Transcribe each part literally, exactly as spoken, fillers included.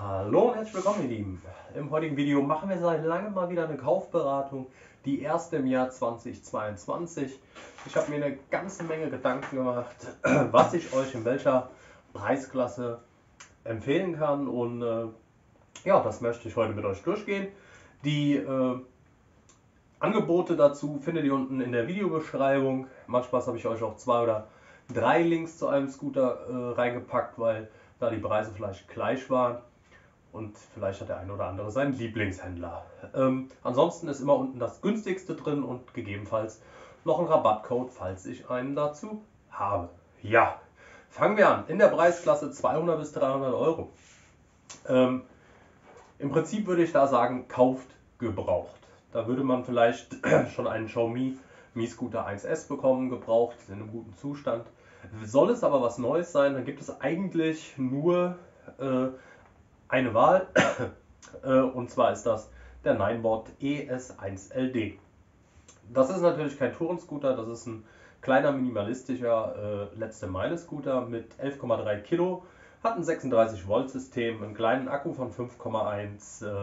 Hallo und herzlich willkommen, ihr Lieben. Im heutigen Video machen wir seit langem mal wieder eine Kaufberatung, die erste im Jahr zweitausendzweiundzwanzig. Ich habe mir eine ganze Menge Gedanken gemacht, was ich euch in welcher Preisklasse empfehlen kann, und äh, ja, das möchte ich heute mit euch durchgehen. Die äh, Angebote dazu findet ihr unten in der Videobeschreibung. Manchmal habe ich euch auch zwei oder drei Links zu einem Scooter äh, reingepackt, weil da die Preise vielleicht gleich waren. Und vielleicht hat der eine oder andere seinen Lieblingshändler. Ähm, ansonsten ist immer unten das günstigste drin und gegebenenfalls noch ein Rabattcode, falls ich einen dazu habe. Ja, fangen wir an. In der Preisklasse zweihundert bis dreihundert Euro. Ähm, Im Prinzip würde ich da sagen, kauft gebraucht. Da würde man vielleicht schon einen Xiaomi Mi Scooter eins S bekommen, gebraucht, in einem guten Zustand. Soll es aber was Neues sein, dann gibt es eigentlich nur äh, eine Wahl, und zwar ist das der Ninebot E S eins L D. Das ist natürlich kein Tourenscooter, das ist ein kleiner minimalistischer äh, letzte Meile Scooter mit elf Komma drei Kilo, hat ein sechsunddreißig Volt System, einen kleinen Akku von fünf Komma eins äh,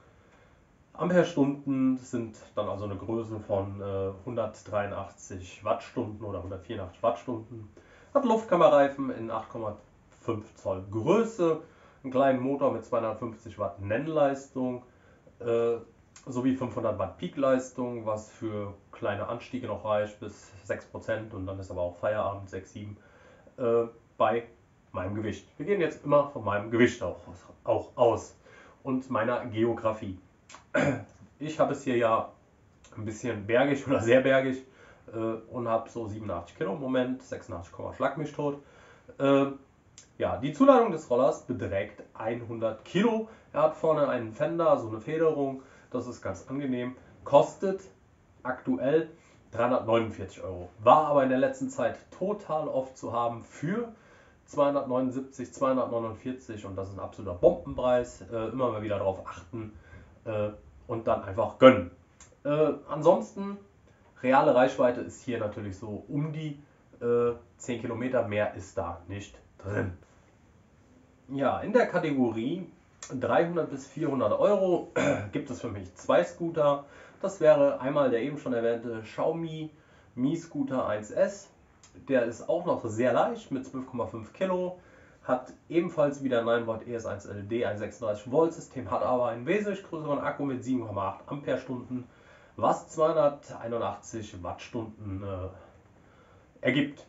Ampere-Stunden, sind dann also eine Größe von äh, hundertdreiundachtzig Wattstunden oder hundertvierundachtzig Wattstunden, hat Luftkammerreifen in acht Komma fünf Zoll Größe, einen kleinen Motor mit zweihundertfünfzig Watt Nennleistung äh, sowie fünfhundert Watt Peakleistung, was für kleine Anstiege noch reicht bis sechs Prozent, und dann ist aber auch Feierabend sechs, sieben äh, bei meinem Gewicht. Wir gehen jetzt immer von meinem Gewicht auch, auch aus und meiner Geografie. Ich habe es hier ja ein bisschen bergig oder sehr bergig äh, und habe so siebenundachtzig Kilo im Moment, sechsundachtzig, schlag mich tot. Äh, Ja, die Zuladung des Rollers beträgt hundert Kilo. Er hat vorne einen Fender, so eine Federung, das ist ganz angenehm. Kostet aktuell dreihundertneunundvierzig Euro. War aber in der letzten Zeit total oft zu haben für zweihundertneunundsiebzig, zweihundertneunundvierzig, und das ist ein absoluter Bombenpreis. Äh, immer mal wieder darauf achten äh, und dann einfach gönnen. Äh, ansonsten, reale Reichweite ist hier natürlich so um die äh, zehn Kilometer, mehr ist da nicht drin. Ja, in der Kategorie dreihundert bis vierhundert Euro gibt es für mich zwei Scooter. Das wäre einmal der eben schon erwähnte Xiaomi Mi Scooter eins S. Der ist auch noch sehr leicht mit zwölf Komma fünf Kilo, hat ebenfalls wie der Ninebot E S eins L D ein sechsunddreißig Volt System, hat aber einen wesentlich größeren Akku mit sieben Komma acht Ampere-Stunden, was zweihunderteinundachtzig Wattstunden äh, ergibt.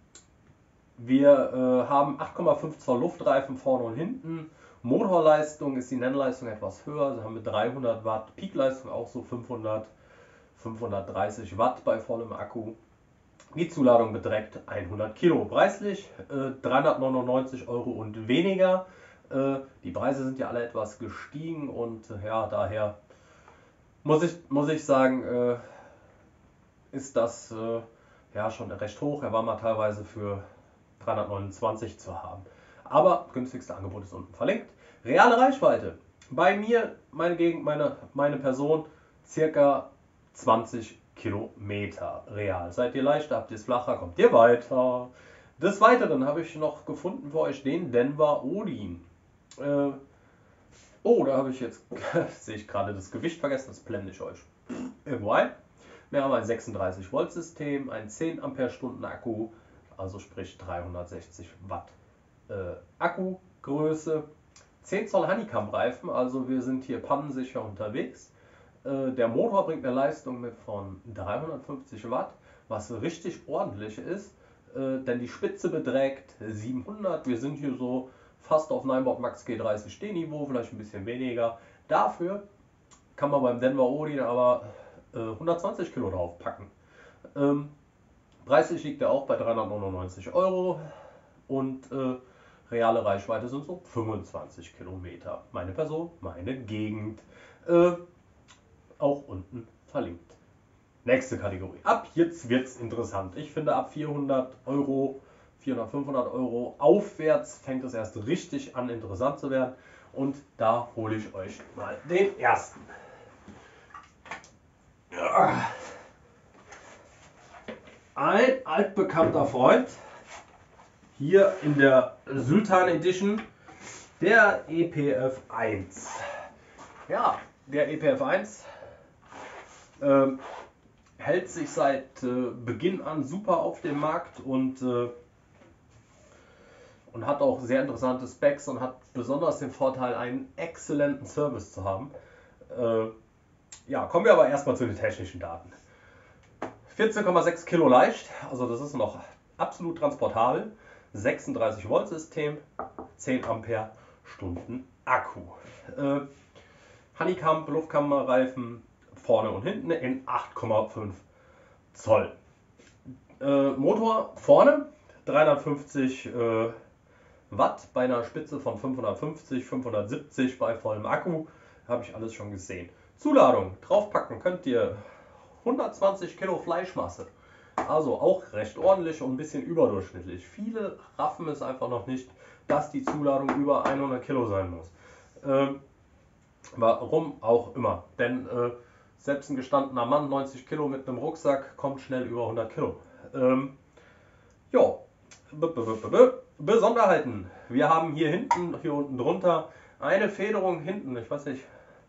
Wir äh, haben acht Komma fünf Zoll Luftreifen vorne und hinten. Motorleistung ist die Nennleistung etwas höher. Sie haben mit dreihundert Watt Peakleistung auch so fünfhundert, fünfhundertdreißig Watt bei vollem Akku. Die Zuladung beträgt hundert Kilo. Preislich äh, dreihundertneunundneunzig Euro und weniger. Äh, die Preise sind ja alle etwas gestiegen, und äh, ja, daher muss ich, muss ich sagen, äh, ist das äh, ja schon recht hoch. Er war mal teilweise für dreihundertneunundzwanzig zu haben. Aber günstigste Angebot ist unten verlinkt. Reale Reichweite. Bei mir, meine Gegend, meine, meine Person, circa zwanzig Kilometer real. Seid ihr leichter, habt ihr es flacher, kommt ihr weiter. Des Weiteren habe ich noch gefunden für euch den Denver Odin. Äh, oh, da habe ich jetzt, sehe ich gerade das Gewicht vergessen, das blende ich euch irgendwo ein. Wir haben ein sechsunddreißig Volt System, ein zehn Ampere-Stunden Akku, also sprich dreihundertsechzig Watt äh, Akkugröße, zehn Zoll Honeycomb-Reifen, also wir sind hier pannensicher unterwegs. Äh, der Motor bringt eine Leistung mit von dreihundertfünfzig Watt, was richtig ordentlich ist, äh, denn die Spitze beträgt siebenhundert. Wir sind hier so fast auf Ninebot Max G dreißig D Niveau, vielleicht ein bisschen weniger. Dafür kann man beim Denver Odin aber äh, hundertzwanzig Kilo drauf packen. Ähm, Preislich liegt er auch bei dreihundertneunundneunzig Euro, und äh, reale Reichweite sind so fünfundzwanzig Kilometer. Meine Person, meine Gegend. Äh, auch unten verlinkt. Nächste Kategorie. Ab jetzt wird es interessant. Ich finde, ab vierhundert Euro, vierhundert, fünfhundert Euro aufwärts fängt es erst richtig an, interessant zu werden. Und da hole ich euch mal den ersten. Ja. Ein altbekannter Freund, hier in der Sultan Edition, Der E P F eins. Ja, der E P F eins äh, hält sich seit äh, Beginn an super auf dem Markt und, äh, und hat auch sehr interessante Specs und hat besonders den Vorteil, einen exzellenten Service zu haben. Äh, ja, kommen wir aber erstmal zu den technischen Daten. vierzehn Komma sechs Kilo leicht, also das ist noch absolut transportabel. sechsunddreißig Volt System, zehn Ampere Stunden Akku. Äh, Honeycomb Luftkammerreifen vorne und hinten in acht Komma fünf Zoll. Äh, Motor vorne dreihundertfünfzig äh, Watt bei einer Spitze von fünfhundertfünfzig, fünfhundertsiebzig bei vollem Akku. Habe ich alles schon gesehen. Zuladung draufpacken könnt ihr hundertzwanzig Kilo Fleischmasse. Also auch recht ordentlich und ein bisschen überdurchschnittlich. Viele raffen es einfach noch nicht, dass die Zuladung über hundert Kilo sein muss. Ähm, warum auch immer. Denn äh, selbst ein gestandener Mann, neunzig Kilo mit einem Rucksack, kommt schnell über hundert Kilo. Ähm, jo. Besonderheiten. Wir haben hier hinten, hier unten drunter, eine Federung hinten. Ich weiß nicht,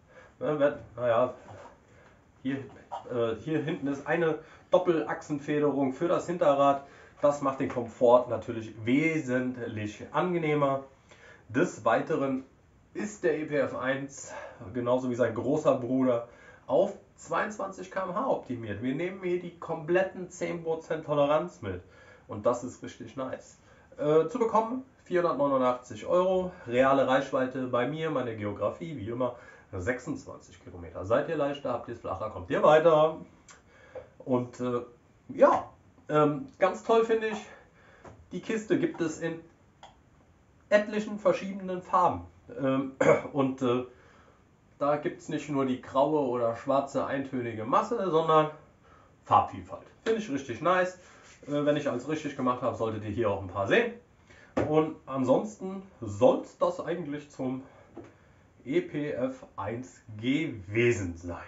naja, hier, äh, hier hinten ist eine Doppelachsenfederung für das Hinterrad. Das macht den Komfort natürlich wesentlich angenehmer. Des Weiteren ist der E P F eins, genauso wie sein großer Bruder, auf zweiundzwanzig Kilometer pro Stunde optimiert. Wir nehmen hier die kompletten zehn Prozent Toleranz mit und das ist richtig nice. Äh, zu bekommen vierhundertneunundachtzig Euro, reale Reichweite bei mir, meine Geografie, wie immer, sechsundzwanzig Kilometer. Seid ihr leichter, habt ihr es flacher, kommt ihr weiter. Und äh, ja, ähm, ganz toll finde ich, die Kiste gibt es in etlichen verschiedenen Farben. Ähm, und äh, da gibt es nicht nur die graue oder schwarze eintönige Masse, sondern Farbvielfalt. Finde ich richtig nice. Äh, wenn ich alles richtig gemacht habe, solltet ihr hier auch ein paar sehen. Und ansonsten soll es das eigentlich zum E P F eins gewesen sein.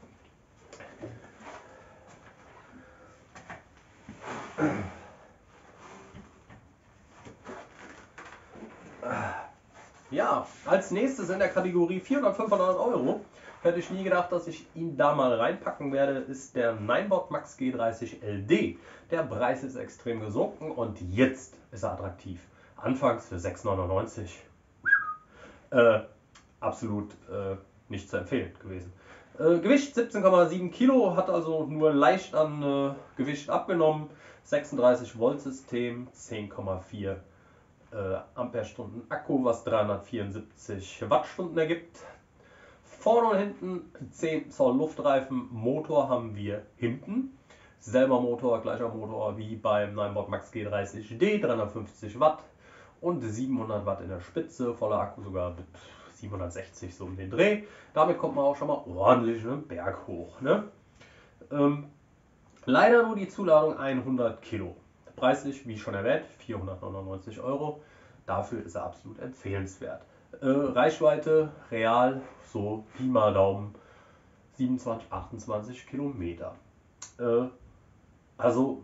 Ja, als nächstes in der Kategorie vierhundert, fünfhundert Euro, hätte ich nie gedacht, dass ich ihn da mal reinpacken werde, ist der Ninebot Max G dreißig L D. Der Preis ist extrem gesunken und jetzt ist er attraktiv. Anfangs für sechs neunundneunzig. Äh, absolut äh, nicht zu empfehlen gewesen. Äh, Gewicht siebzehn Komma sieben Kilo, hat also nur leicht an äh, Gewicht abgenommen. sechsunddreißig Volt System, zehn Komma vier äh, Ampere-Stunden Akku, was dreihundertvierundsiebzig Wattstunden ergibt. Vorne und hinten zehn Zoll Luftreifen, Motor haben wir hinten. Selber Motor, gleicher Motor wie beim Ninebot Max G dreißig D, dreihundertfünfzig Watt und siebenhundert Watt in der Spitze, voller Akku sogar mit siebenhundertsechzig so um den Dreh. Damit kommt man auch schon mal ordentlich einen Berg hoch. Ne? Ähm, leider nur die Zuladung hundert Kilo. Preislich, wie schon erwähnt, vierhundertneunundneunzig Euro. Dafür ist er absolut empfehlenswert. Äh, Reichweite real so Pi mal Daumen siebenundzwanzig, achtundzwanzig Kilometer. Äh, also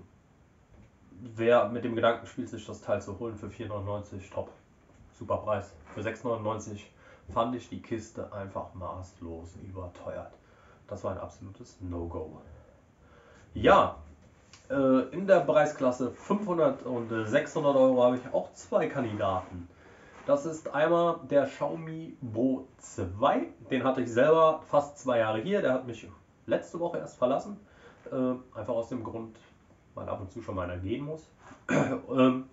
wer mit dem Gedanken spielt, sich das Teil zu holen für vier neunundneunzig, top. Super Preis. Für sechs neunundneunzig fand ich die Kiste einfach maßlos überteuert. Das war ein absolutes No-Go. Ja, äh, in der Preisklasse fünfhundert und sechshundert Euro habe ich auch zwei Kandidaten. Das ist einmal der Xiaomi Bo zwei. Den hatte ich selber fast zwei Jahre hier. Der hat mich letzte Woche erst verlassen. Äh, einfach aus dem Grund, weil ab und zu schon mal einer gehen muss. ähm,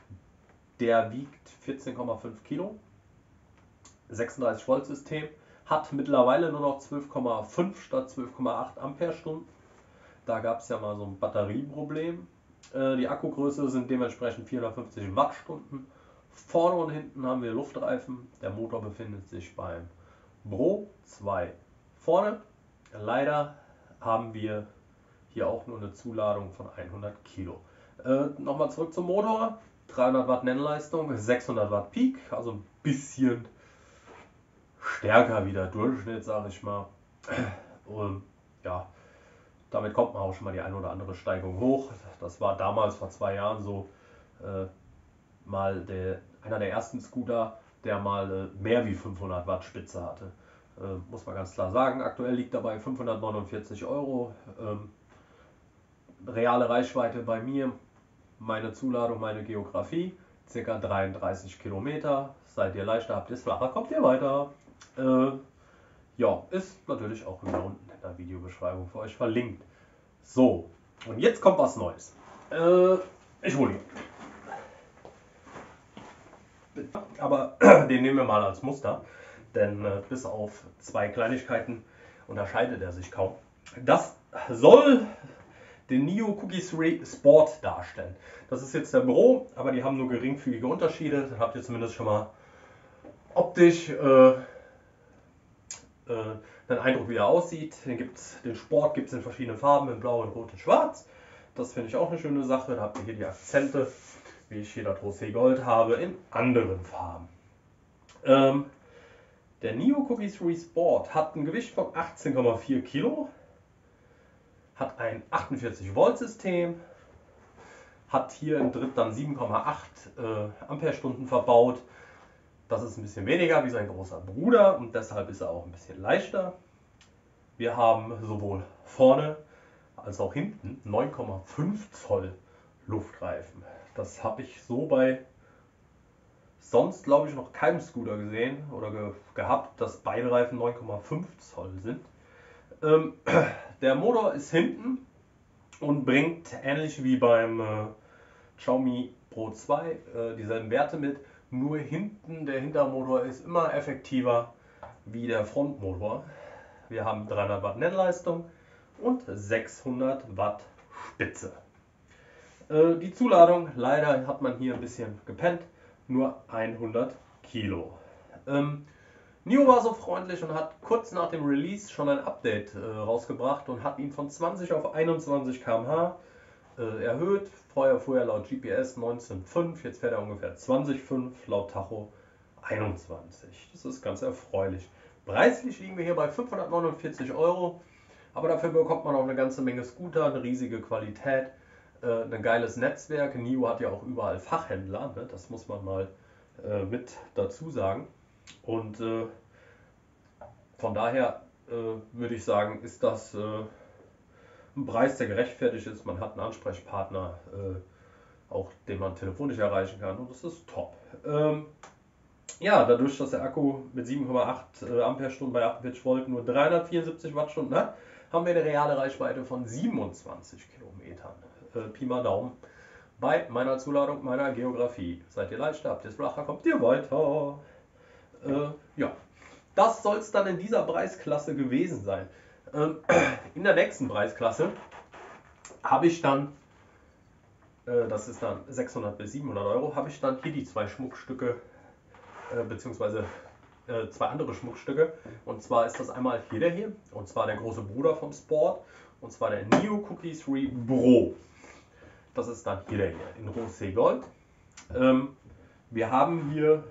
der wiegt vierzehn Komma fünf Kilo. sechsunddreißig Volt System. Hat mittlerweile nur noch zwölf Komma fünf statt zwölf Komma acht Ampere-Stunden. Da gab es ja mal so ein Batterieproblem. Äh, die Akkugröße sind dementsprechend vierhundertfünfzig Wattstunden. Vorne und hinten haben wir Luftreifen. Der Motor befindet sich beim Bo zwei vorne. Leider haben wir hier auch nur eine Zuladung von hundert Kilo. Äh, Nochmal zurück zum Motor. dreihundert Watt Nennleistung, sechshundert Watt Peak, also ein bisschen stärker wie der Durchschnitt, sage ich mal. Und ja, damit kommt man auch schon mal die eine oder andere Steigung hoch. Das war damals vor zwei Jahren so äh, mal der, einer der ersten Scooter, der mal äh, mehr wie fünfhundert Watt Spitze hatte. Äh, muss man ganz klar sagen. Aktuell liegt er bei fünfhundertneunundvierzig Euro. Ähm, reale Reichweite bei mir, meine Zuladung, meine Geografie, ca. dreiunddreißig Kilometer. Seid ihr leichter, habt ihr es flacher, kommt ihr weiter. Äh, ja, ist natürlich auch wieder unten in der Videobeschreibung für euch verlinkt. So, und jetzt kommt was Neues. Äh, ich hole ihn. Aber den nehmen wir mal als Muster, denn äh, bis auf zwei Kleinigkeiten unterscheidet er sich kaum. Das soll den Neo Cookie drei Sport darstellen. Das ist jetzt der Büro, aber die haben nur geringfügige Unterschiede. Dann habt ihr zumindest schon mal optisch äh, äh, einen Eindruck, wie er aussieht. Den, gibt's, den Sport gibt es in verschiedenen Farben, in Blau, in Rot und Schwarz. Das finde ich auch eine schöne Sache. Da habt ihr hier die Akzente, wie ich hier das Rosé Gold habe, in anderen Farben. Ähm, der Neo Cookie drei Sport hat ein Gewicht von achtzehn Komma vier Kilo, hat ein achtundvierzig Volt System, hat hier im Dritt dann sieben Komma acht äh, Ampere-Stunden verbaut. Das ist ein bisschen weniger wie sein großer Bruder und deshalb ist er auch ein bisschen leichter. Wir haben sowohl vorne als auch hinten neun Komma fünf Zoll Luftreifen. Das habe ich so bei sonst, glaube ich, noch keinem Scooter gesehen oder ge gehabt, dass beide Reifen neun Komma fünf Zoll sind. Ähm, der Motor ist hinten und bringt ähnlich wie beim äh, Xiaomi Pro zwei äh, dieselben Werte mit, nur hinten der Hintermotor ist immer effektiver wie der Frontmotor. Wir haben dreihundert Watt Nennleistung und sechshundert Watt Spitze. Äh, die Zuladung, leider hat man hier ein bisschen gepennt, nur hundert Kilo. Ähm, Neo war so freundlich und hat kurz nach dem Release schon ein Update äh, rausgebracht und hat ihn von zwanzig auf einundzwanzig Kilometer pro Stunde äh, erhöht. Vorher fuhr er laut G P S neunzehn Komma fünf, jetzt fährt er ungefähr zwanzig Komma fünf, laut Tacho einundzwanzig. Das ist ganz erfreulich. Preislich liegen wir hier bei fünfhundertneunundvierzig Euro, aber dafür bekommt man auch eine ganze Menge Scooter, eine riesige Qualität, äh, ein geiles Netzwerk. Neo hat ja auch überall Fachhändler, ne? Das muss man mal äh, mit dazu sagen. Und äh, von daher äh, würde ich sagen, ist das äh, ein Preis, der gerechtfertigt ist. Man hat einen Ansprechpartner, äh, auch den man telefonisch erreichen kann, und das ist top. Ähm, ja, dadurch, dass der Akku mit sieben Komma acht äh, Ampere-Stunden bei achtundvierzig Volt nur dreihundertvierundsiebzig Wattstunden hat, haben wir eine reale Reichweite von siebenundzwanzig Kilometern. Äh, Pi mal Daumen. Bei meiner Zuladung, meiner Geografie. Seid ihr leichter, habt ihr es flacher, kommt ihr weiter. Äh, ja, das soll es dann in dieser Preisklasse gewesen sein. Ähm, in der nächsten Preisklasse habe ich dann, äh, das ist dann sechshundert bis siebenhundert Euro, habe ich dann hier die zwei Schmuckstücke, äh, beziehungsweise äh, zwei andere Schmuckstücke. Und zwar ist das einmal hier der hier, und zwar der große Bruder vom Sport, und zwar der Neo Cookie drei Pro. Das ist dann hier der hier, in Rosé Gold. Ähm, wir haben hier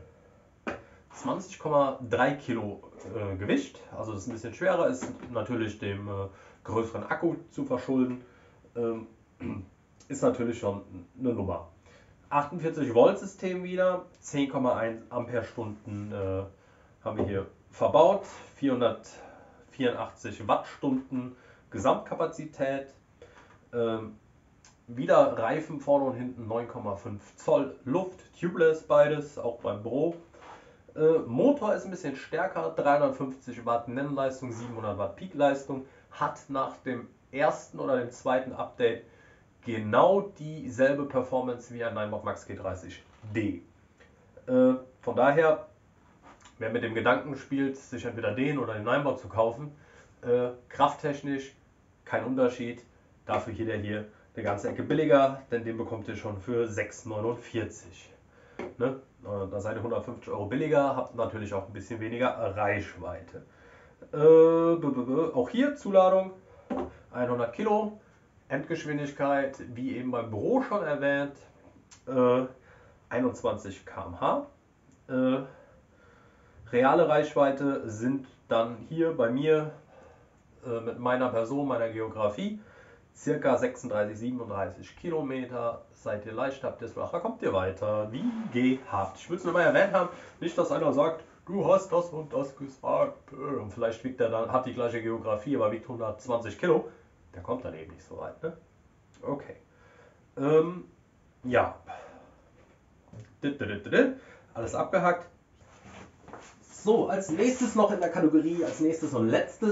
zwanzig Komma drei Kilo äh, Gewicht, also das ist ein bisschen schwerer, ist natürlich dem äh, größeren Akku zu verschulden, ähm, ist natürlich schon eine Nummer. achtundvierzig Volt System wieder, zehn Komma eins Ampere-Stunden äh, haben wir hier verbaut, vierhundertvierundachtzig Wattstunden Gesamtkapazität, ähm, wieder Reifen vorne und hinten neun Komma fünf Zoll Luft, tubeless beides, auch beim Pro. Äh, Motor ist ein bisschen stärker, dreihundertfünfzig Watt Nennleistung, siebenhundert Watt Peakleistung, hat nach dem ersten oder dem zweiten Update genau dieselbe Performance wie ein Ninebot Max G dreißig D. Äh, von daher, wer mit dem Gedanken spielt, sich entweder den oder den Ninebot zu kaufen, äh, krafttechnisch kein Unterschied, dafür hier der hier eine ganze Ecke billiger, denn den bekommt ihr schon für sechs neunundvierzig. Ne? Da seid ihr hundertfünfzig Euro billiger, habt natürlich auch ein bisschen weniger Reichweite. Äh, auch hier Zuladung hundert Kilo, Endgeschwindigkeit, wie eben beim Büro schon erwähnt, äh, einundzwanzig Kilometer pro Stunde. Äh, reale Reichweite sind dann hier bei mir äh, mit meiner Person, meiner Geografie circa sechsunddreißig, siebenunddreißig Kilometer. Seid ihr leicht, habt ihr es flacher, kommt ihr weiter. Wie gehabt. Ich will es nur mal erwähnt haben, nicht, dass einer sagt, du hast das und das gesagt. Und vielleicht wiegt er dann, hat die gleiche Geografie, aber wiegt hundertzwanzig Kilo. Der kommt dann eben nicht so weit, ne? Okay. Ähm, ja. Alles abgehakt. So, als nächstes noch in der Kategorie, als nächstes und letztes.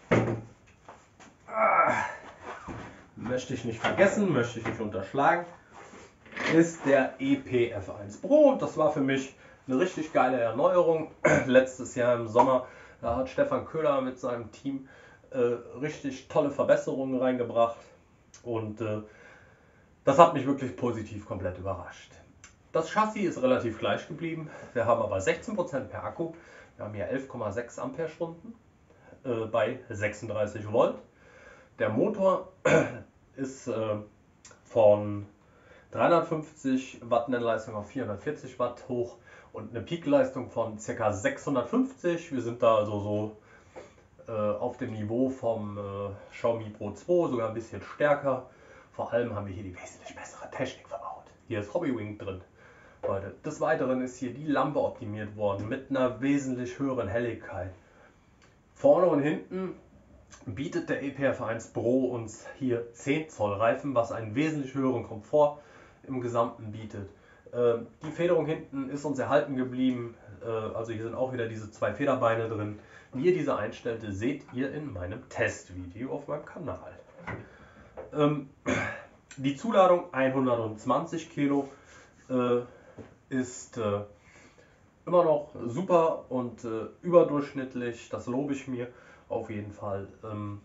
Ah, möchte ich nicht vergessen, möchte ich nicht unterschlagen, ist der E P F eins Pro. Und das war für mich eine richtig geile Erneuerung. Letztes Jahr im Sommer, da hat Stefan Köhler mit seinem Team äh, richtig tolle Verbesserungen reingebracht. Und äh, das hat mich wirklich positiv komplett überrascht. Das Chassis ist relativ gleich geblieben. Wir haben aber sechzehn Prozent mehr Akku. Wir haben hier elf Komma sechs Ampere-Stunden äh, bei sechsunddreißig Volt. Der Motor ist äh, von dreihundertfünfzig Watt Nennleistung auf vierhundertvierzig Watt hoch und eine Peakleistung von ca. sechshundertfünfzig. Wir sind da also so äh, auf dem Niveau vom äh, Xiaomi Pro zwei, sogar ein bisschen stärker. Vor allem haben wir hier die wesentlich bessere Technik verbaut. Hier ist Hobbywing drin. Leute, des Weiteren ist hier die Lampe optimiert worden mit einer wesentlich höheren Helligkeit. Vorne und hinten bietet der E P F eins Pro uns hier zehn Zoll Reifen, was einen wesentlich höheren Komfort im Gesamten bietet. Ähm, die Federung hinten ist uns erhalten geblieben, äh, also hier sind auch wieder diese zwei Federbeine drin. Wie ihr diese einstellte, seht ihr in meinem Testvideo auf meinem Kanal. Ähm, die Zuladung hundertzwanzig Kilo äh, ist äh, immer noch super und äh, überdurchschnittlich, das lobe ich mir auf jeden Fall. Ähm,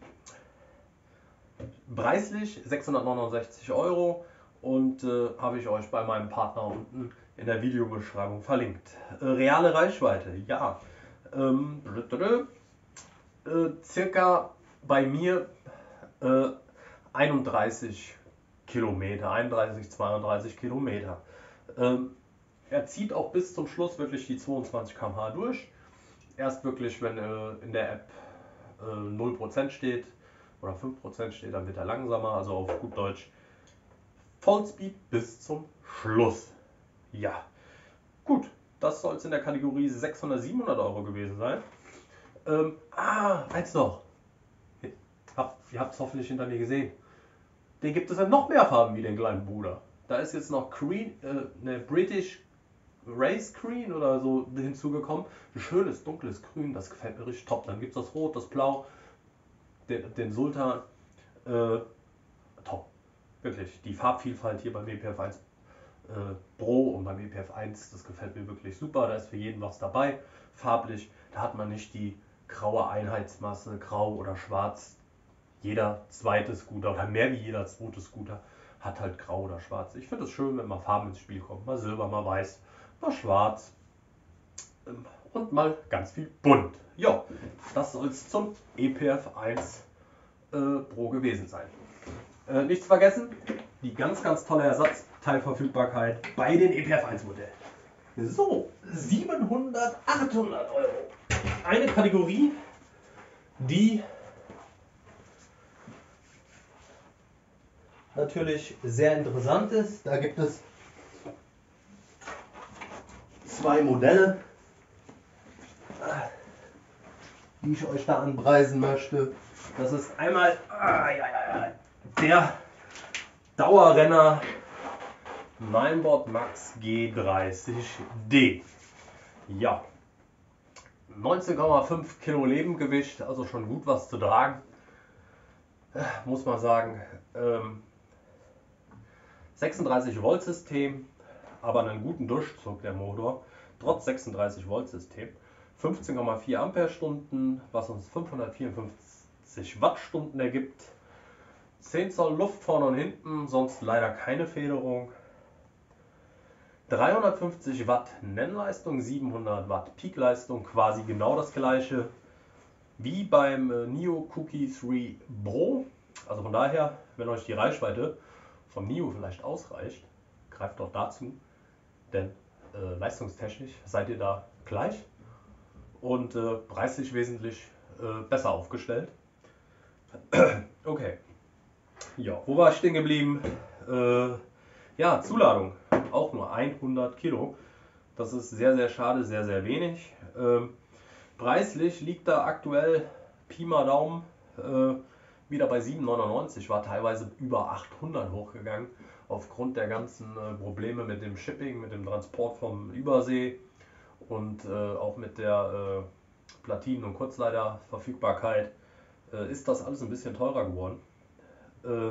preislich sechshundertneunundsechzig Euro und äh, habe ich euch bei meinem Partner unten in der Videobeschreibung verlinkt. Äh, reale Reichweite, ja. Ähm, äh, circa bei mir äh, einunddreißig Kilometer, einunddreißig, zweiunddreißig Kilometer. Ähm, er zieht auch bis zum Schluss wirklich die zweiundzwanzig Kilometer pro Stunde durch. Erst wirklich, wenn äh, in der App äh, null Prozent steht oder fünf Prozent steht, dann wird er langsamer, also auf gut Deutsch Vollspeed bis zum Schluss. Ja, gut, das soll es in der Kategorie sechshundert, siebenhundert Euro gewesen sein. Ähm, ah, eins noch. Hab, ihr habt es hoffentlich hinter mir gesehen. Den gibt es in noch mehr Farben wie den kleinen Bruder. Da ist jetzt noch Green, äh, eine British Race Green oder so hinzugekommen. Ein schönes dunkles Grün, das gefällt mir richtig top. Dann gibt es das Rot, das Blau, den, den Sultan. Äh, top. Wirklich. Die Farbvielfalt hier beim E P F eins äh, Pro und beim E P F eins, das gefällt mir wirklich super. Da ist für jeden was dabei. Farblich, da hat man nicht die graue Einheitsmasse, grau oder schwarz. Jeder zweite Scooter oder mehr wie jeder zweite Scooter hat halt grau oder schwarz. Ich finde es schön, wenn mal Farben ins Spiel kommen. Mal silber, mal weiß, mal schwarz und mal ganz viel bunt. Ja, das soll es zum E P F eins äh, Pro gewesen sein. Äh, nichts vergessen, die ganz, ganz tolle Ersatzteilverfügbarkeit bei den E P F eins Modellen. So, siebenhundert, achthundert Euro. Eine Kategorie, die natürlich sehr interessant ist. Da gibt es zwei Modelle, die ich euch da anpreisen möchte. Das ist einmal ah, ja, ja, ja, der Dauerrenner Ninebot Max G dreißig D. Ja, neunzehn Komma fünf Kilo Lebengewicht, also schon gut was zu tragen, muss man sagen. Ähm, sechsunddreißig Volt System, aber einen guten Durchzug der Motor, trotz sechsunddreißig Volt System. fünfzehn Komma vier Ampere-Stunden, was uns fünfhundertvierundfünfzig Wattstunden ergibt. zehn Zoll Luft vorne und hinten, sonst leider keine Federung. dreihundertfünfzig Watt Nennleistung, siebenhundert Watt Peakleistung, quasi genau das gleiche wie beim äh, Neo Cookie drei Pro. Also von daher, wenn euch die Reichweite vom Neo vielleicht ausreicht, greift auch dazu, denn äh, leistungstechnisch seid ihr da gleich und äh, preislich wesentlich äh, besser aufgestellt. Okay, Ja, wo war ich stehen geblieben? Äh, ja, Zuladung. Auch nur hundert Kilo. Das ist sehr, sehr schade, sehr, sehr wenig. Ähm, preislich liegt da aktuell Pi mal Daumen äh, wieder bei sieben neunundneunzig. War teilweise über achthundert hochgegangen. Aufgrund der ganzen äh, Probleme mit dem Shipping, mit dem Transport vom Übersee und äh, auch mit der äh, Platinen- und Kurzleiterverfügbarkeit äh, ist das alles ein bisschen teurer geworden. Äh,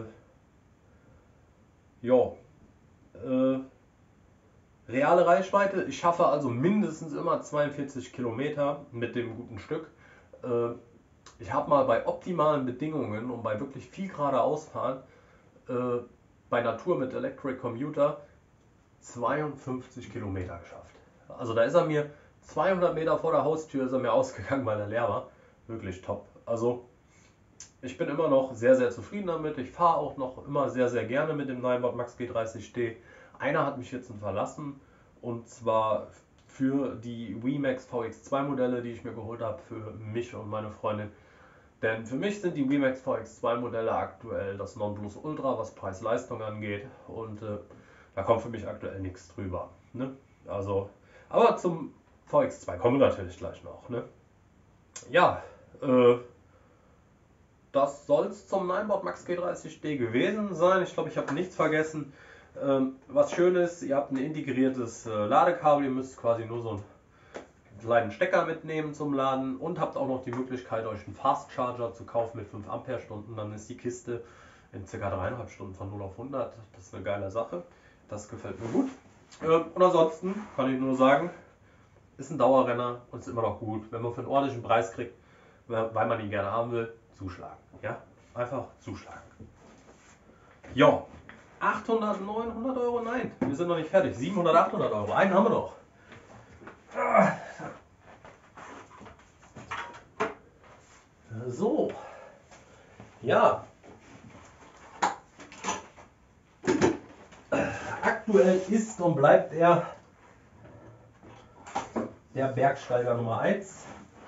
ja, äh, reale Reichweite, ich schaffe also mindestens immer zweiundvierzig Kilometer mit dem guten Stück. Äh, ich habe mal bei optimalen Bedingungen und bei wirklich viel geradeausfahren äh, bei Natur mit Electric Commuter zweiundfünfzig Kilometer geschafft. Also da ist er mir zweihundert Meter vor der Haustür ist er mir ausgegangen, weil er leer war. Wirklich top. Also ich bin immer noch sehr, sehr zufrieden damit. Ich fahre auch noch immer sehr, sehr gerne mit dem Ninebot Max G dreißig D. Einer hat mich jetzt verlassen und zwar für die WeMax V X zwei Modelle, die ich mir geholt habe für mich und meine Freundin. Denn für mich sind die WeMax V X zwei Modelle aktuell das Nonplusultra, was Preis-Leistung angeht, und äh, da kommt für mich aktuell nichts drüber. Ne? Also, aber zum V X zwei kommen wir natürlich gleich noch. Ne? Ja, äh, das soll es zum Ninebot Max G dreißig D gewesen sein. Ich glaube, ich habe nichts vergessen. Ähm, was schön ist, ihr habt ein integriertes äh, Ladekabel. Ihr müsst quasi nur so einen kleinen Stecker mitnehmen zum Laden und habt auch noch die Möglichkeit, euch einen Fast Charger zu kaufen mit fünf Ampere-Stunden. Dann ist die Kiste in ca. dreieinhalb Stunden von null auf hundert. Das ist eine geile Sache. Das gefällt mir gut. Ähm, und ansonsten kann ich nur sagen, ist ein Dauerrenner und ist immer noch gut. Wenn man für einen ordentlichen Preis kriegt, weil man ihn gerne haben will, zuschlagen. Ja, einfach zuschlagen. Ja, achthundert, neunhundert Euro, nein, wir sind noch nicht fertig. siebenhundert, achthundert Euro, einen haben wir noch. So, ja. Aktuell ist und bleibt er der Bergsteiger Nummer eins.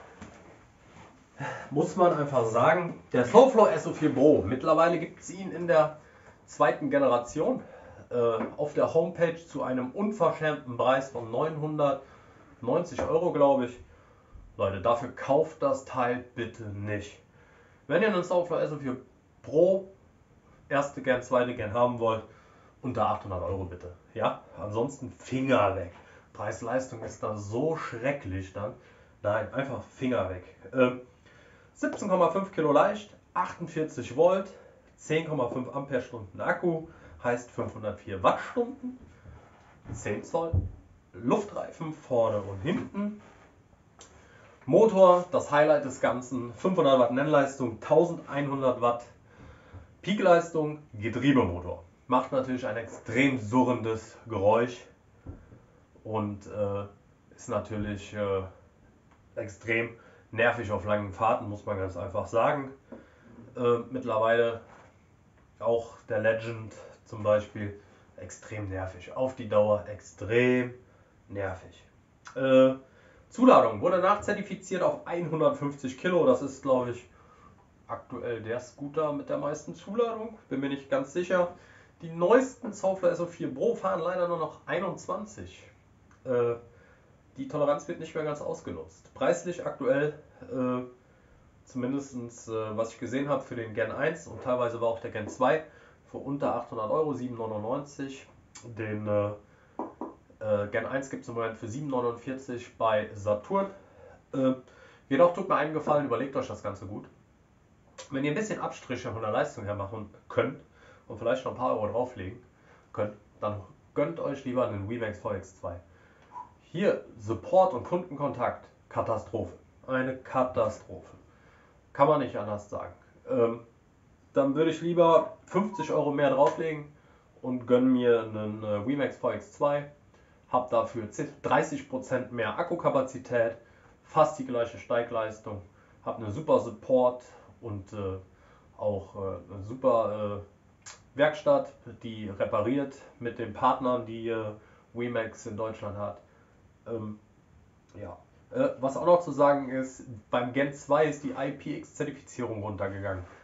Muss man einfach sagen, der Soulflow S O vier Pro. Mittlerweile gibt es ihn in der zweiten Generation äh, auf der Homepage zu einem unverschämten Preis von neunhundertneunzig Euro, glaube ich. Leute, dafür kauft das Teil bitte nicht. Wenn ihr einen Soulflow S O vier Pro erste Gen, zweite Gen haben wollt, unter achthundert Euro bitte. Ja, ansonsten Finger weg. Preis-Leistung ist da so schrecklich dann. Nein, einfach Finger weg. Ähm, siebzehn Komma fünf Kilo leicht, achtundvierzig Volt, zehn Komma fünf Ampere-Stunden Akku, heißt fünfhundertvier Wattstunden, zehn Zoll, Luftreifen vorne und hinten. Motor, das Highlight des Ganzen, fünfhundert Watt Nennleistung, eintausendeinhundert Watt Peakleistung, Getriebemotor. Macht natürlich ein extrem surrendes Geräusch und äh, ist natürlich äh, extrem nervig auf langen Fahrten, muss man ganz einfach sagen. Äh, mittlerweile auch der Legend zum Beispiel extrem nervig. Auf die Dauer extrem nervig. Äh, Zuladung wurde nachzertifiziert auf hundertfünfzig Kilo. Das ist, glaube ich, aktuell der Scooter mit der meisten Zuladung. Bin mir nicht ganz sicher. Die neuesten Soulflow S O vier Pro fahren leider nur noch einundzwanzig. Äh, die Toleranz wird nicht mehr ganz ausgenutzt. Preislich aktuell, äh, zumindest äh, was ich gesehen habe für den Gen eins und teilweise war auch der Gen zwei, für unter achthundert Euro, sieben neunundneunzig. Den äh, äh, Gen eins gibt es im Moment für sieben neunundvierzig bei Saturn. Äh, jedoch tut mir einen Gefallen, überlegt euch das Ganze gut. Wenn ihr ein bisschen Abstriche von der Leistung her machen könnt und vielleicht noch ein paar Euro drauflegen könnt, dann gönnt euch lieber einen WeMax V X zwei. Hier Support und Kundenkontakt, Katastrophe. Eine Katastrophe. Kann man nicht anders sagen. Ähm, dann würde ich lieber fünfzig Euro mehr drauflegen und gönne mir einen äh, WeMax V X zwei. Hab dafür dreißig Prozent mehr Akkukapazität, fast die gleiche Steigleistung, hab eine super Support und äh, auch äh, eine super äh, Werkstatt, die repariert mit den Partnern, die äh, WeMax in Deutschland hat. Ähm, ja. äh, was auch noch zu sagen ist, beim Gen zwei ist die I P X-Zertifizierung runtergegangen.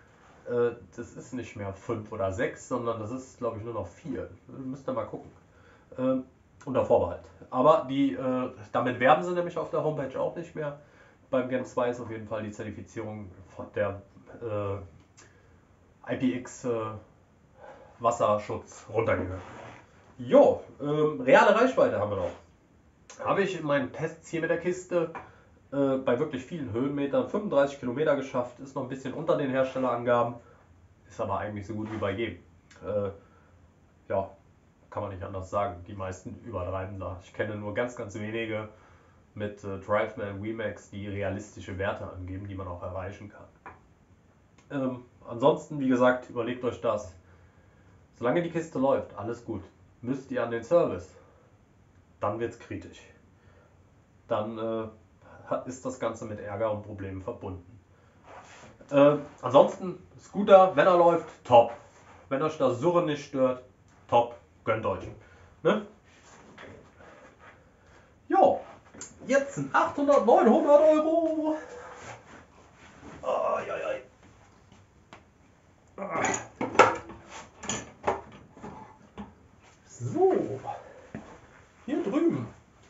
äh, das ist nicht mehr fünf oder sechs, sondern das ist, glaube ich, nur noch vier. Müsst ihr mal gucken. Äh, unter Vorbehalt. Aber die, äh, damit werben sie nämlich auf der Homepage auch nicht mehr. Beim Gen zwei ist auf jeden Fall die Zertifizierung von der äh, I P X äh, Wasserschutz runtergegangen. Jo, ähm, reale Reichweite haben wir noch. Habe ich in meinen Tests hier mit der Kiste äh, bei wirklich vielen Höhenmetern fünfunddreißig Kilometer geschafft. Ist noch ein bisschen unter den Herstellerangaben. Ist aber eigentlich so gut wie bei jedem. Äh, ja, kann man nicht anders sagen. Die meisten übertreiben da. Ich kenne nur ganz, ganz wenige mit äh, Driveman, WeMax, die realistische Werte angeben, die man auch erreichen kann. Ähm, ansonsten, wie gesagt, überlegt euch das. Solange die Kiste läuft, alles gut. Müsst ihr an den Service, dann wird es kritisch. Dann äh, ist das Ganze mit Ärger und Problemen verbunden. Äh, ansonsten, Scooter, wenn er läuft, top. Wenn euch das Surren nicht stört, top. Gönnt euch. Ne? Jo, jetzt sind achthundert, neunhundert Euro. Ai, ai, ai. So, hier drüben.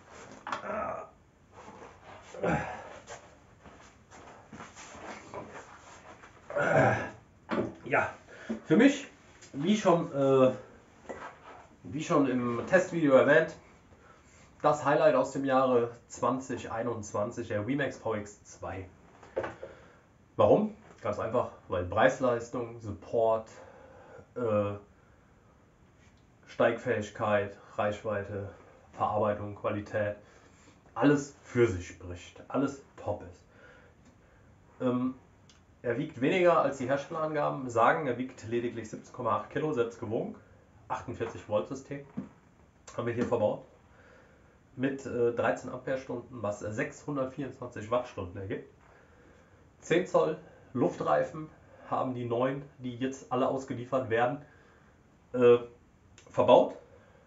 Ja, für mich, wie schon, äh, wie schon im Testvideo erwähnt, das Highlight aus dem Jahre zwanzig einundzwanzig, der WeMax V X zwei. Warum? Ganz einfach, weil Preis-Leistung, Support, äh, Steigfähigkeit, Reichweite, Verarbeitung, Qualität, alles für sich spricht, alles top ist. Ähm, er wiegt weniger als die Herstellerangaben sagen, er wiegt lediglich siebzehn Komma acht Kilo, selbst gewogen, achtundvierzig Volt System haben wir hier verbaut, mit äh, dreizehn Ampere-Stunden, was sechshundertvierundzwanzig Wattstunden ergibt. zehn Zoll Luftreifen haben die neuen, die jetzt alle ausgeliefert werden, äh, verbaut.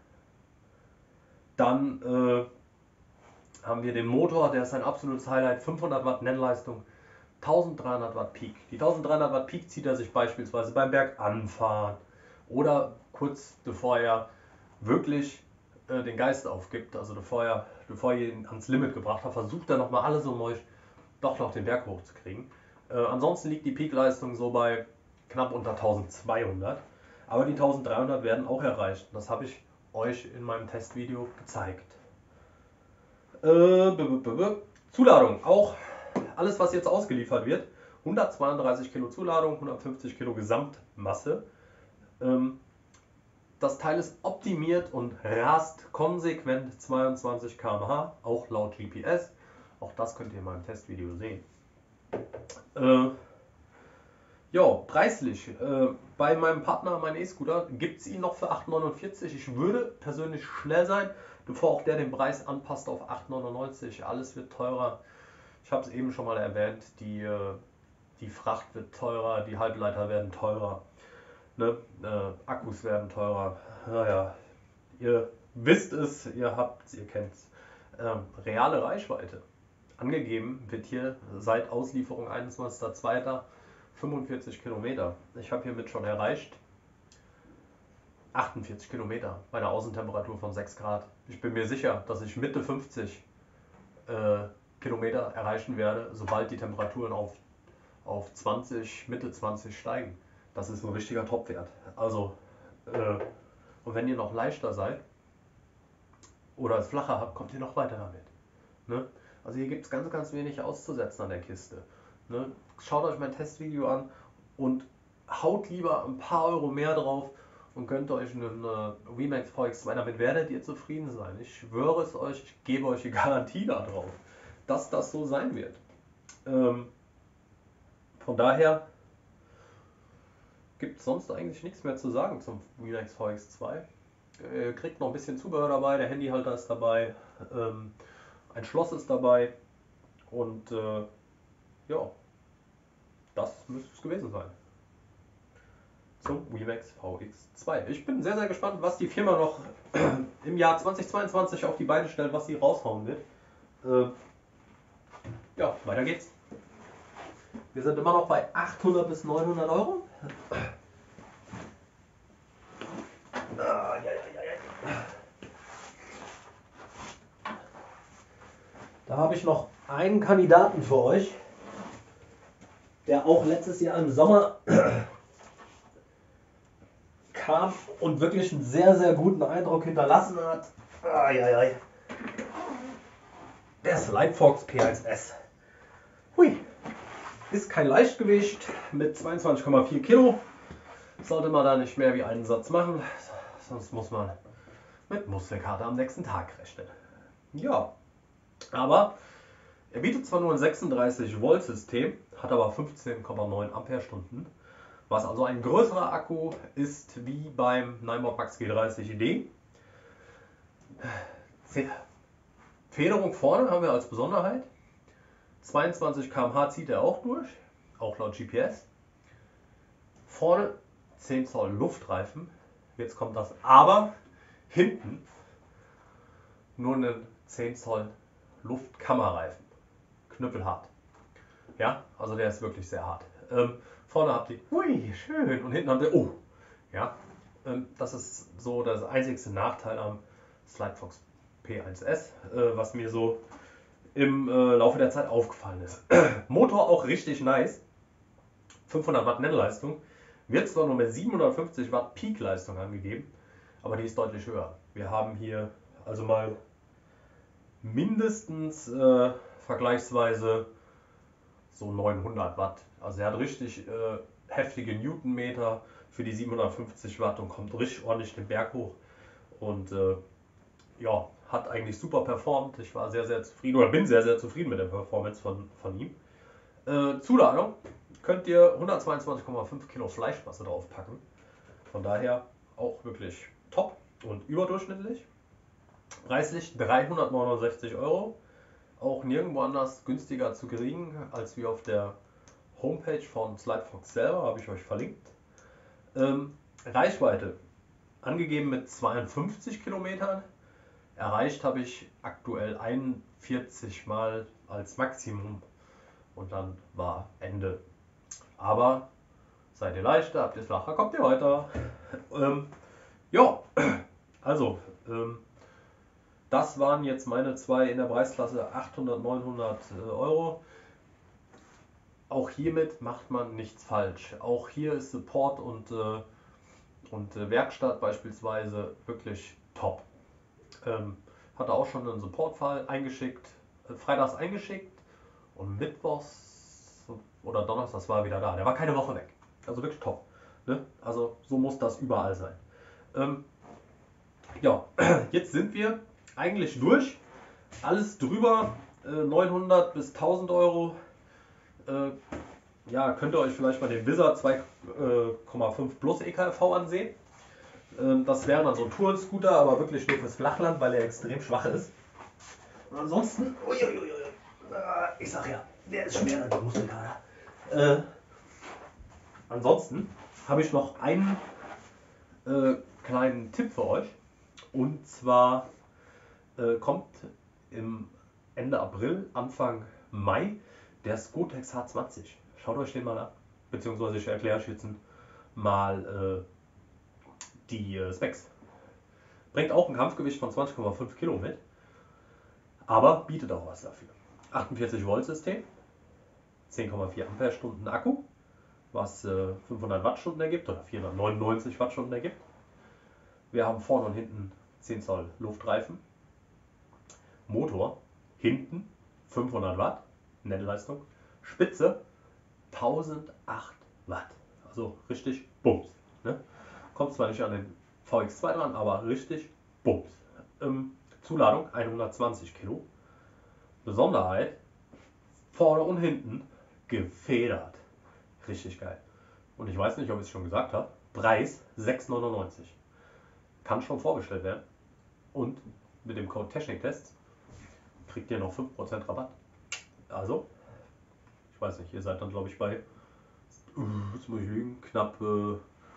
Dann äh, haben wir den Motor, der ist ein absolutes Highlight, fünfhundert Watt Nennleistung, dreizehnhundert Watt Peak. Die dreizehnhundert Watt Peak zieht er sich beispielsweise beim Berganfahren oder kurz bevor er wirklich äh, den Geist aufgibt, also bevor, er, bevor ihr ihn ans Limit gebracht habt, versucht er nochmal alles um euch doch noch den Berg hochzukriegen. Äh, ansonsten liegt die Peak-Leistung so bei knapp unter eintausendzweihundert, aber die eintausenddreihundert werden auch erreicht. Das habe ich euch in meinem Testvideo gezeigt. Äh, b -b -b Zuladung, auch alles was jetzt ausgeliefert wird, hundertzweiunddreißig Kilo Zuladung, hundertfünfzig Kilo Gesamtmasse. Ähm, das Teil ist optimiert und rast konsequent zweiundzwanzig Kilometer pro Stunde, auch laut G P S. Auch das könnt ihr in meinem Testvideo sehen. Äh, ja, preislich. Äh, bei meinem Partner, mein E-Scooter, gibt es ihn noch für acht neunundvierzig. Ich würde persönlich schnell sein, bevor auch der den Preis anpasst auf acht neunundneunzig. Alles wird teurer. Ich habe es eben schon mal erwähnt, die, die Fracht wird teurer, die Halbleiter werden teurer, ne? äh, Akkus werden teurer. Naja, ihr wisst es, ihr habt es, ihr kennt es. Ähm, reale Reichweite. Angegeben wird hier seit Auslieferung einundzwanzigster zweiter fünfundvierzig Kilometer. Ich habe hiermit schon erreicht achtundvierzig Kilometer bei einer Außentemperatur von sechs Grad. Ich bin mir sicher, dass ich Mitte fünfzig äh, Kilometer erreichen werde, sobald die Temperaturen auf, auf zwanzig, Mitte zwanzig steigen. Das ist ein richtiger Topwert. Also, äh, und wenn ihr noch leichter seid oder es flacher habt, kommt ihr noch weiter damit. Ne? Also hier gibt es ganz, ganz wenig auszusetzen an der Kiste. Ne? Schaut euch mein Testvideo an und haut lieber ein paar Euro mehr drauf und gönnt euch einen äh, WeMax V X zwei. Damit werdet ihr zufrieden sein. Ich schwöre es euch, ich gebe euch die Garantie darauf, dass das so sein wird. Ähm, von daher gibt es sonst eigentlich nichts mehr zu sagen zum WeMax V X zwei. Ihr kriegt noch ein bisschen Zubehör dabei, der Handyhalter ist dabei, ähm, ein Schloss ist dabei und äh, ja, das müsste es gewesen sein zum WeMax V X zwei. Ich bin sehr, sehr gespannt, was die Firma noch im Jahr zweitausendzweiundzwanzig auf die Beine stellt, was sie raushauen wird. Äh, ja, weiter geht's. Wir sind immer noch bei achthundert bis neunhundert Euro. Ah, ja, ja, ja, ja. Da habe ich noch einen Kandidaten für euch, der auch letztes Jahr im Sommer kam und wirklich einen sehr, sehr guten Eindruck hinterlassen hat. Ah, ja, ja. Der Slidefox P eins S. Hui. Ist kein Leichtgewicht mit zweiundzwanzig Komma vier Kilo. Sollte man da nicht mehr wie einen Satz machen, sonst muss man mit Muskelkater am nächsten Tag rechnen. Ja, aber er bietet zwar nur ein sechsunddreißig Volt System, hat aber fünfzehn Komma neun Ampere-Stunden, was also ein größerer Akku ist wie beim Ninebot Max G dreißig D. Federung vorne haben wir als Besonderheit. zweiundzwanzig Kilometer pro Stunde zieht er auch durch, auch laut G P S. Vorne zehn Zoll Luftreifen, jetzt kommt das Aber, hinten nur einen zehn Zoll Luftkammerreifen, knüppelhart. Ja, also der ist wirklich sehr hart. Ähm, vorne habt ihr, hui, schön, und hinten habt ihr, oh, ja, ähm, das ist so das einzigste Nachteil am Slidefox P eins S, äh, was mir so im äh, Laufe der Zeit aufgefallen ist. Motor auch richtig nice, fünfhundert Watt Nennleistung, wird zwar nur mit siebenhundertfünfzig Watt Peak-Leistung angegeben, aber die ist deutlich höher. Wir haben hier also mal mindestens äh, vergleichsweise so neunhundert Watt. Also er hat richtig äh, heftige Newtonmeter für die siebenhundertfünfzig Watt und kommt richtig ordentlich den Berg hoch. Und äh, ja, hat eigentlich super performt. Ich war sehr, sehr zufrieden oder bin sehr, sehr zufrieden mit der Performance von, von ihm. Äh, Zuladung könnt ihr hundertzweiundzwanzig Komma fünf Kilo Fleischmasse draufpacken. Von daher auch wirklich top und überdurchschnittlich. Preislich dreihundertneunundsechzig Euro. Auch nirgendwo anders günstiger zu kriegen als wie auf der Homepage von Slidefox selber, habe ich euch verlinkt. Ähm, Reichweite angegeben mit zweiundfünfzig Kilometern. Erreicht habe ich aktuell einundvierzig Mal als Maximum und dann war Ende. Aber seid ihr leichter, habt ihr flacher, kommt ihr weiter. ähm, ja, also ähm, das waren jetzt meine zwei in der Preisklasse achthundert, neunhundert Euro. Auch hiermit macht man nichts falsch. Auch hier ist Support und, äh, und äh, Werkstatt beispielsweise wirklich top. Ähm, hatte auch schon einen Supportfall eingeschickt, äh, freitags eingeschickt und mittwochs oder donnerstags war er wieder da. Der war keine Woche weg. Also wirklich top. Ne? Also so muss das überall sein. Ähm, ja, jetzt sind wir eigentlich durch. Alles drüber, äh, neunhundert bis tausend Euro. Äh, ja, könnt ihr euch vielleicht mal den Wizard zwei Komma fünf Plus E K V ansehen. Ähm, das wäre dann so ein Tourenscooter, aber wirklich nur fürs Flachland, weil er extrem schwach ist. Und ansonsten, uiuiui, ich sag ja, der ist schwerer, der Muskelkater. Äh, ansonsten habe ich noch einen äh, kleinen Tipp für euch. Und zwar äh, kommt im Ende April, Anfang Mai der Scotex H zwanzig. Schaut euch den mal an. Beziehungsweise ich erkläre euch jetzt mal äh, die äh, Specs. Bringt auch ein Kampfgewicht von zwanzig Komma fünf Kilo mit, aber bietet auch was dafür. achtundvierzig Volt System, zehn Komma vier Ampere-Stunden Akku, was äh, fünfhundert Wattstunden ergibt oder vierhundertneunundneunzig Wattstunden ergibt. Wir haben vorne und hinten zehn Zoll Luftreifen. Motor hinten fünfhundert Watt, Nennleistung. Spitze tausendacht Watt. Also richtig Bums. Ne? Kommt zwar nicht an den V X zwei dran, aber richtig Bums. Ähm, Zuladung hundertzwanzig Kilo. Besonderheit, vorne und hinten gefedert. Richtig geil. Und ich weiß nicht, ob ich es schon gesagt habe. Preis sechs neunundneunzig. Kann schon vorbestellt werden. Und mit dem Code Techniktest kriegt ihr noch fünf Prozent Rabatt. Also, ich weiß nicht, ihr seid dann glaube ich bei, jetzt muss ich lügen, knapp äh,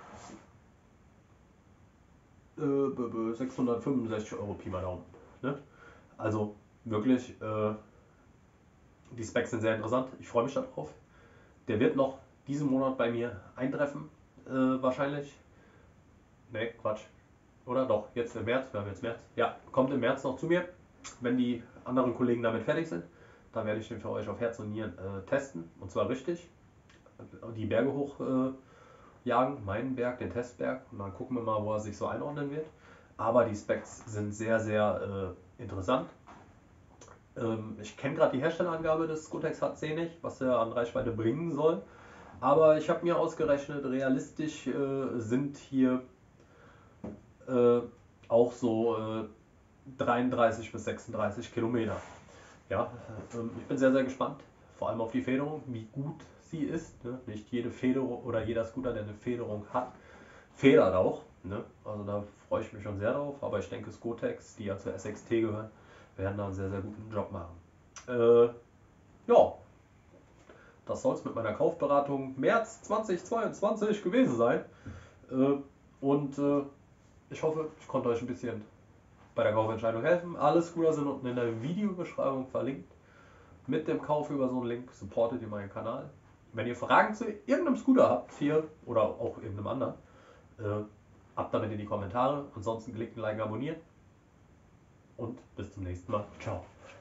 äh, sechshundertfünfundsechzig Euro Pi mal Daumen. Ne? Also wirklich, äh, die Specs sind sehr interessant. Ich freue mich darauf. Der wird noch diesen Monat bei mir eintreffen, äh, wahrscheinlich. Ne, Quatsch. Oder doch, jetzt im März, wir haben jetzt März. Ja, kommt im März noch zu mir, wenn die anderen Kollegen damit fertig sind. Da werde ich den für euch auf Herz und Nieren äh, testen. Und zwar richtig. Die Berge hoch äh, jagen, meinen Berg, den Testberg. Und dann gucken wir mal, wo er sich so einordnen wird. Aber die Specs sind sehr, sehr äh, interessant. Ähm, ich kenne gerade die Herstellerangabe des Gotex H C nicht, was er an Reichweite bringen soll. Aber ich habe mir ausgerechnet, realistisch äh, sind hier äh, auch so äh, dreiunddreißig bis sechsunddreißig Kilometer. Ja, äh, ich bin sehr, sehr gespannt, vor allem auf die Federung, wie gut sie ist. Ne? Nicht jede Federung oder jeder Scooter, der eine Federung hat, federt auch. Ne? Also da freue ich mich schon sehr drauf, aber ich denke, Scotex, die ja zur S X T gehören, werden da einen sehr, sehr guten Job machen. Äh, ja, das soll es mit meiner Kaufberatung März zweitausendzweiundzwanzig gewesen sein. Äh, und äh, ich hoffe, ich konnte euch ein bisschen bei der Kaufentscheidung helfen. Alle Scooter sind unten in der Videobeschreibung verlinkt. Mit dem Kauf über so einen Link supportet ihr meinen Kanal. Wenn ihr Fragen zu irgendeinem Scooter habt, hier oder auch irgendeinem anderen, äh, ab damit in die Kommentare. Ansonsten klickt ein Like, abonnieren und bis zum nächsten Mal. Ciao.